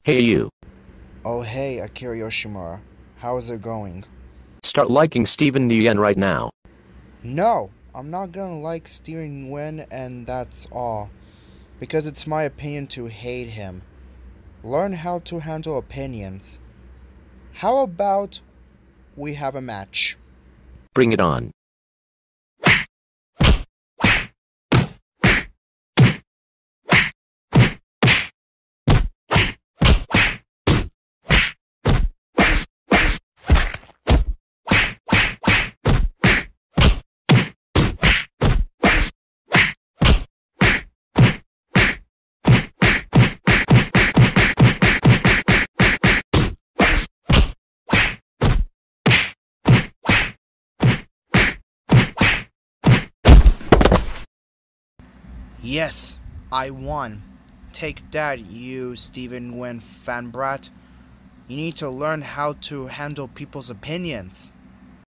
Hey you. Oh hey, Akira Yoshimura. How is it going? Start liking Steven Nguyen right now. No, I'm not gonna like Steven Nguyen and that's all. Because it's my opinion to hate him. Learn how to handle opinions. How about we have a match? Bring it on. Yes, I won. Take that, you Steven Nguyen Fanbrat. You need to learn how to handle people's opinions.